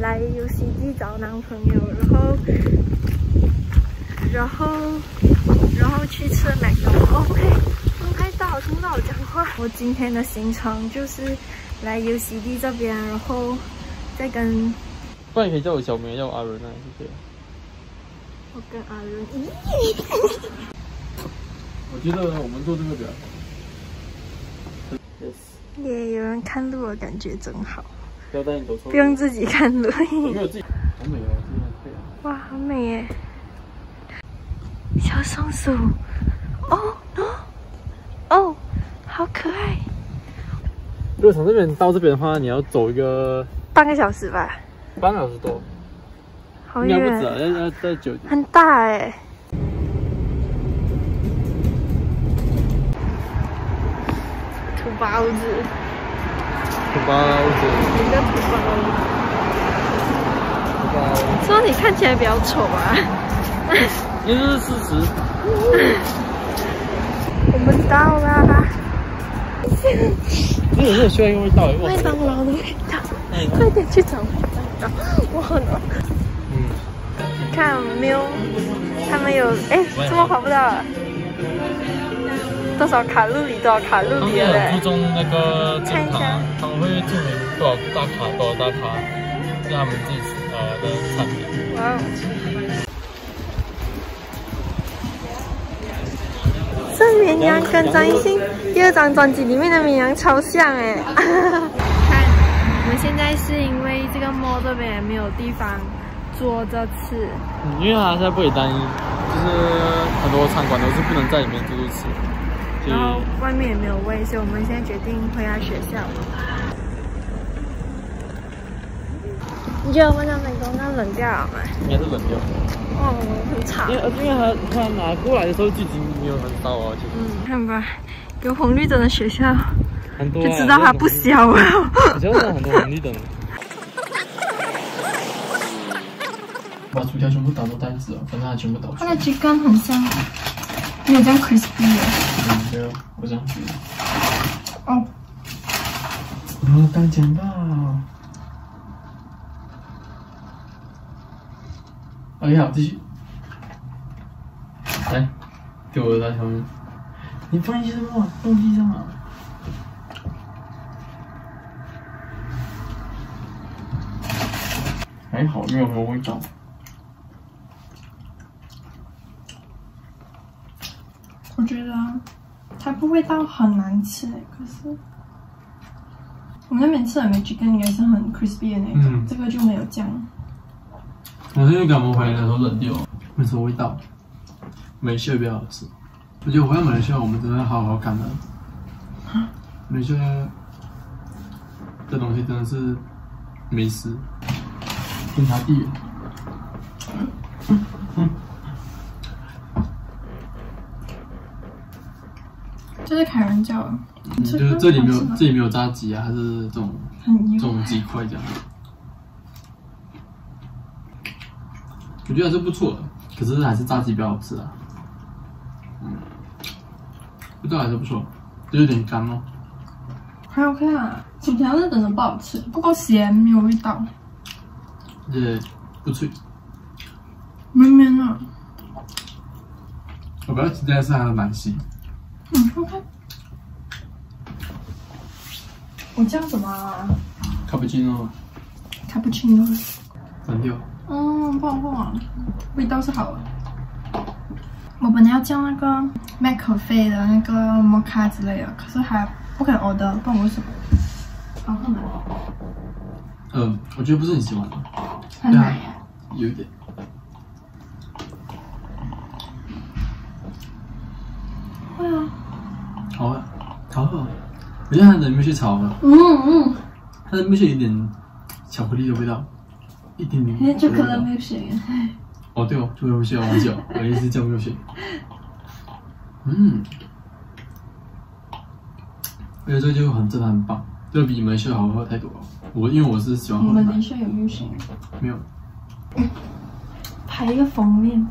来UCD 找男朋友，然后去吃麦当劳。OK， 我拍到，听不到我讲话。我今天的行程就是来 UCD 这边，然后再跟。 不然你可以叫我小梅，叫我阿伦啊，谢谢。 我跟阿伦， 我觉得我们做这个比较好。Yes。 也有人看路，我感觉真好。 不要带你走错。 不用自己看路。 我没有自己，好美哦，真的可以。 哇，好美耶！小松鼠，哦，好可爱。 如果从这边到这边的话，你要走一个半个小时吧。 半个小时多。 好远。 应该不止啊，要再久点。 很大哎。土包子。 土包子。 一个土包子。 土包。 说你看起来比较丑啊。 这是事实。 我们到啦。 这也是需要用味道。 麦当劳的味道。快点去找麦当劳，我好难。看没有，他们有怎么跑不到啊？多少卡路里？的？ 他们有注重那个健康，他们会注明多少大卡，是他们自己的产品。 哇哦！这绵羊跟张艺兴第2张专辑里面的绵羊超像哎。看，我们现在是因为这个 mall 这边没有地方做这次。 因为他现在不给单一，就是很多餐馆都是不能在里面自助吃。 然后外面也没有位，所以我们现在决定回来学校。你觉得我们的美工要冷掉了吗？ 应该是冷掉。 哦，很吵。 因为他拿过来的时候距离没有很高啊，其实。看吧，有红绿灯的学校， 很多、 就知道它不小了。 学校上很多红绿灯。把薯条全部打到袋子了，反正它全部倒出来。 它的质感很像，没有这样 crispy 的。 对啊，我这样觉得。 哦。 刚讲到。哎呀，继续。来，给我的大条面。你放一些什么东西上啊？还好没有什么味道。 我觉得它不会到很难吃可是我们那边吃的梅吉根应该是很 crispy 的那种，这个就没有这样。 我是因为赶我回来的时候冷掉，没什么味道。梅蟹比较好吃，我觉得回到马来西亚我们真的好好看的。马来西亚这东西真的是美食，天差地远。 这是凯文叫的， 就是这里没有炸鸡啊，它是这种鸡块这样。我觉得还是不错的，可是还是炸鸡比较好吃啊。味道还是不错，就有点干哦。 还 OK 啊，薯条是真的不好吃，不够咸，没有味道。 也不脆， 绵绵的。 我比较期待的是它的奶昔。 OK。我叫什么啊？ 卡布奇诺。 卡布奇诺。 单调。 不好喝啊，味道是好的。我本来要叫那个麦可菲的那个摩卡之类的，可是还不肯 order， 不知道为什么。好喝吗？ 我觉得不是很喜欢。 很奶啊。 有一点。 会啊。 好啊，好喝。我觉得它的米血炒了。它的米血有点巧克力的味道。一点点。 就可乐没有水。 哦，对哦，就没有水，我忘记了，我也是叫没有水。而且这个就真的很棒，这个比马来西亚好喝太多了。因为我是喜欢喝。 马来西亚有没有水？ 没有。 拍一个封面。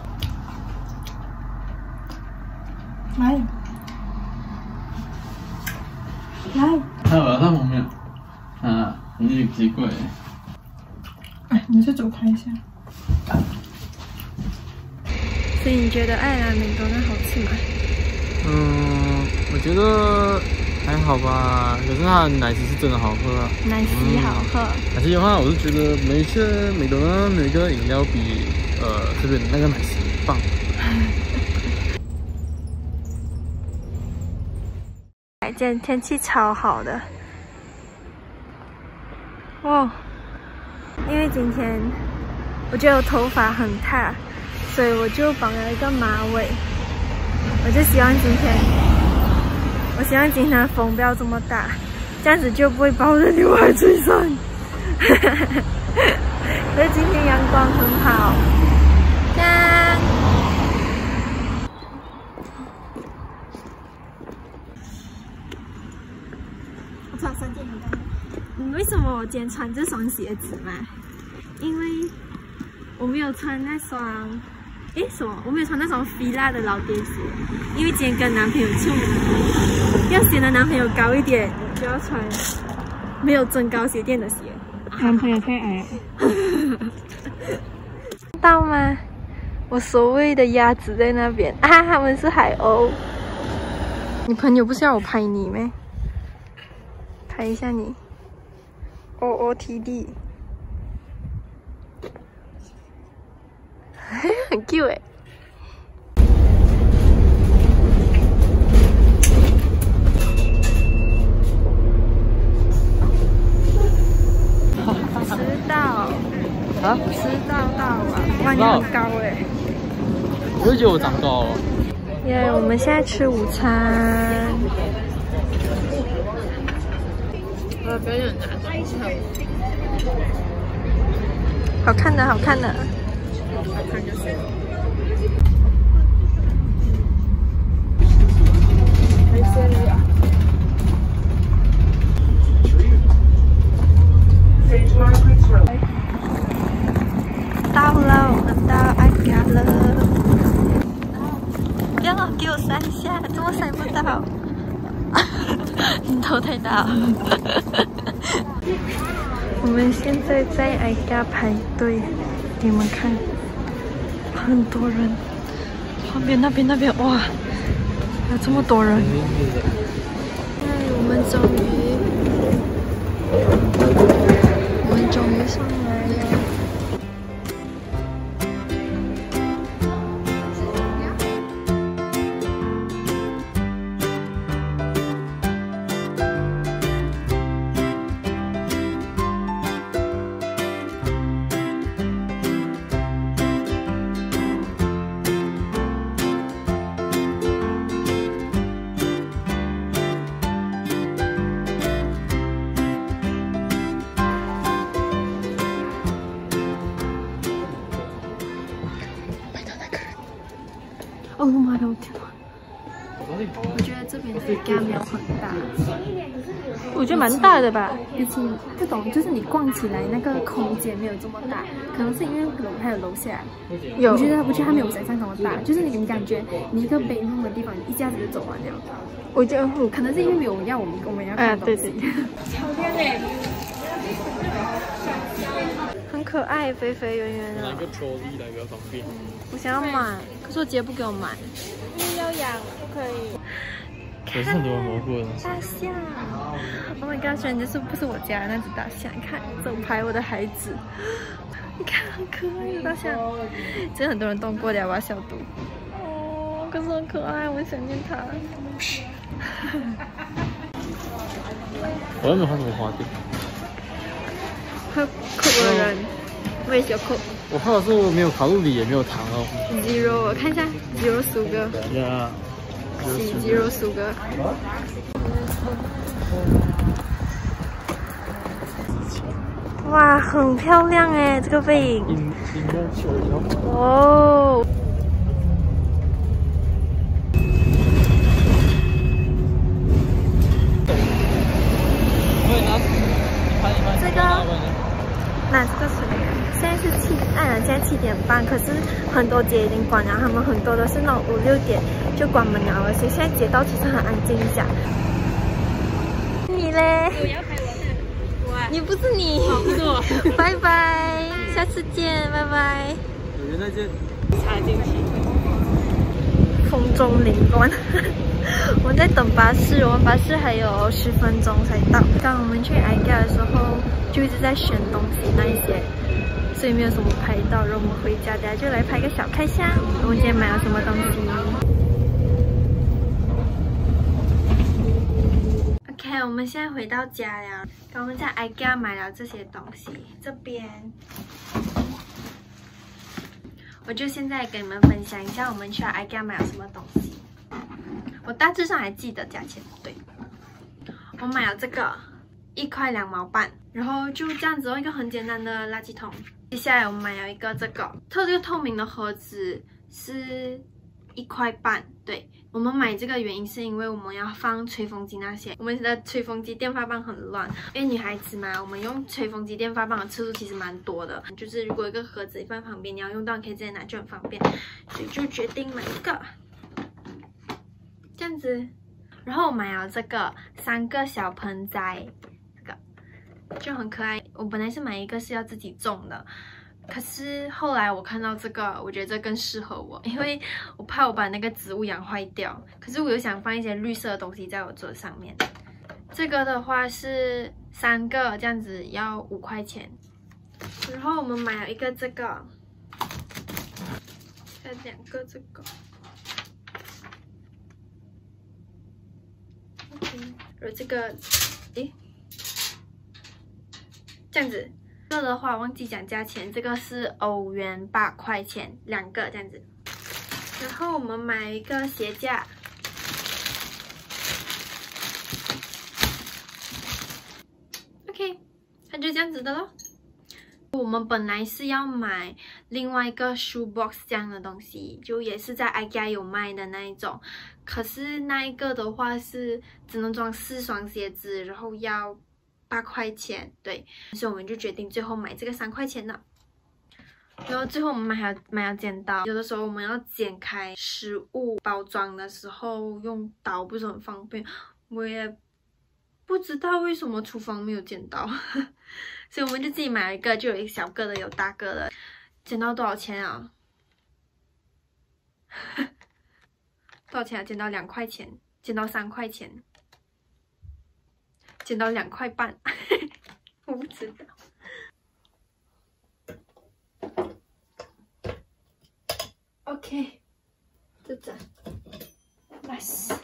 来。 还有它封面，有点奇怪。 哎，你再走开一下。 所以你觉得爱尔兰美多纳好吃吗？ 我觉得还好吧，可是它的奶昔是真的好喝啊。 奶昔好喝。 奶昔的话，我是觉得美多纳每个饮料比这边的那个奶昔棒。 今天天气超好的。哇！因为今天我觉得我头发很塌，所以我就绑了一个马尾。我就希望今天的风不要这么大，这样子就不会把我的刘海吹散。所以今天阳光很好。这样。我穿3件很大。为什么我今天穿这双鞋子嘛？因为我没有穿那双，什么？我没有穿那双fila的老爹鞋，因为今天跟男朋友出门，要显得男朋友高一点，就要穿没有增高鞋垫的鞋。 男朋友太矮了。 到吗？我所谓的鸭子在那边啊，他们是海鸥。你朋友不是要我拍你咩？拍一下你。OOTD， 很 cute 哎。迟到啊？迟到啊！哇，你很高哎。 我也觉得我长高了。 耶，我们现在吃午餐。 表演很难。 好看的，好看的。 好看就是。 到了，我们到爱家了。不要给我3下，怎么闪不到？你头太大了。我们现在在爱家排队，你们看，很多人。旁边那边，哇，有这么多人！我们终于上来了。哦妈的，我天啊！我觉得这边的家没有很大，我觉得蛮大的吧。比起这种，就是你逛起来那个空间没有这么大，可能是因为还有楼下。有，我觉得它没有想象中的大，就是你感觉你一个背弄的地方，你一下子就走完了。我觉得可能是因为没有要我们要看东西。对。好漂亮。很可爱，肥肥圆圆的。 拿个 trolley 来比较方便。 我想要买，可是我姐不给我买。要养，不可以。 可是很多人摸过的。 大象 ！Oh my god！ 虽然这是不是我家的那只大象，看整排我的孩子，你看很可爱的大象。真的很多人动过的，我要消毒。哦，可是很可爱，我想念它。 我又没有花什么花店。 喝口的人，我也喜欢口。 我喝的是没有卡路里，也没有糖哦。 Zero， 我看一下 ，Zero sugar。 Yeah。 Zero sugar。哇，很漂亮哎，这个背影。哦。这个，那这个是现在是现在7点半，可是很多街已经关了，他们很多都是那种5、6点就关门了，而且现在街道其实很安静一下。你嘞？我要拍我，你不是你，不是我，拜拜。 下次见，拜拜。 有缘再见。 插进去。 风中凌乱。我们在等巴士，我们巴士还有10分钟才到。刚我们去 IKEA 的时候，就一直在选东西那一些，所以没有什么拍到。然后我们回家，大家就来拍个小开箱。我们今天买了什么东西 ？OK， 我们现在回到家了。刚我们在 IKEA 买了这些东西，这边。我就现在跟你们分享一下我们去 IKEA 买了什么东西。我大致上还记得价钱，对，我买了这个1块2毛半，然后就这样子哦，一个很简单的垃圾桶。接下来我们买了一个这个透明的盒子，是1块半。对，我们买这个原因是因为我们要放吹风机那些，我们的吹风机电发棒很乱，因为女孩子嘛，我们用吹风机电发棒的次数其实蛮多的，就是如果一个盒子放旁边，你要用到，你可以直接拿，就很方便，所以就决定买一个这样子。然后我买了这个3个小盆栽，这个就很可爱。我本来是买一个是要自己种的。可是后来我看到这个，我觉得这更适合我，因为我怕我把那个植物养坏掉。可是我又想放一些绿色的东西在我桌上面。这个的话是3个，这样子要5块钱。然后我们买了一个这个，还有2个这个。OK， 然后这个，诶，这样子。这个的话忘记讲价钱，这个是欧元8块钱2个这样子。然后我们买一个鞋架，它就这样子的咯。我们本来是要买另外一个 shoe box 这样的东西，就也是在 IKEA 有卖的那一种，可是那一个的话是只能装4双鞋子，然后要8块钱，对，所以我们就决定最后买这个3块钱的。然后最后我们买了剪刀，有的时候我们要剪开食物包装的时候用刀不是很方便，我也不知道为什么厨房没有剪刀，所以我们就自己买了一个，就有一小个的，有大个的。剪刀多少钱啊？多少钱啊？剪刀2块钱，剪刀3块钱。剪刀2块半，我不知道。OK， 就这样 ，nice。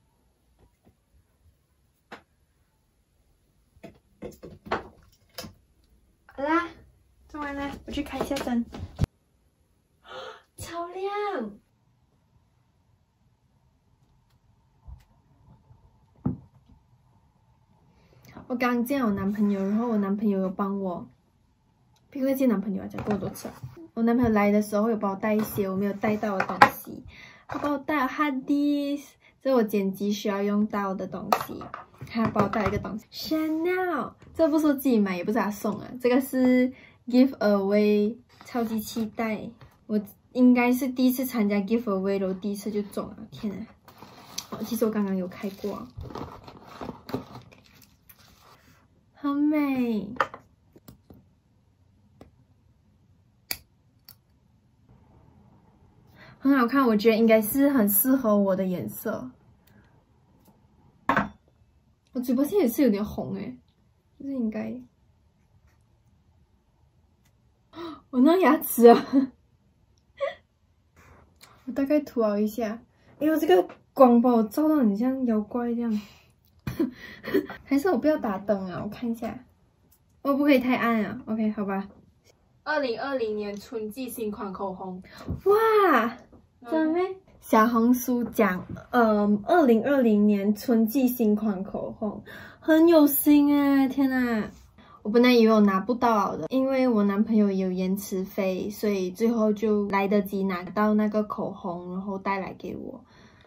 好啦，做完了，我去开一下灯。超亮！我刚见我男朋友，然后我男朋友有帮我，不是见男朋友啊，讲过多次。我男朋友来的时候有帮我带一些我没有带到的东西，他帮我带了 hard disk， 这是我剪辑需要用到的东西。他帮我带了一个东西 ，Chanel， 这不是我自己买，也不是他送啊，这个是 give away， 超级期待。我应该是第一次参加 give away 了，我第一次就中了，天啊！哦，其实我刚刚有开过啊。很美，很好看，我觉得应该是很适合我的颜色。我嘴巴现在也是有点红诶，就是应该。我那牙齿啊，我大概涂了一下，因为这个光把我照到很像妖怪这样。还是我不要打灯啊？我看一下，我不可以太暗啊。OK， 好吧。 2020年春季新款口红， 哇，真的？小红书讲，2020年春季新款口红，很有心哎！天哪，我本来以为我拿不到的，因为我男朋友有延迟飞，所以最后就来得及拿到那个口红，然后带来给我，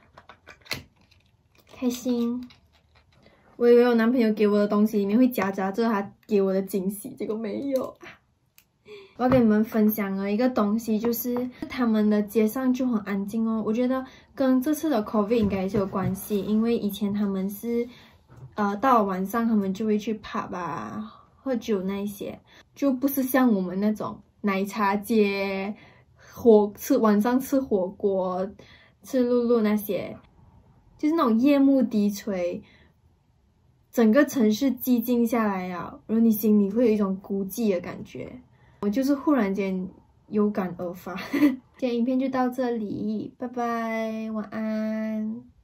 开心。我以为我男朋友给我的东西里面会夹杂着他给我的惊喜，结果没有。我要跟你们分享的一个东西，就是他们的街上就很安静哦。我觉得跟这次的 COVID 应该也是有关系，因为以前他们是，到了晚上他们就会去 pub 啊、喝酒那一些，就不是像我们那种奶茶街、晚上吃火锅、吃露露那些，就是那种夜幕低垂，整个城市寂静下来了，然后你心里会有一种孤寂的感觉。我就是忽然间有感而发。今天影片就到这里，拜拜，晚安。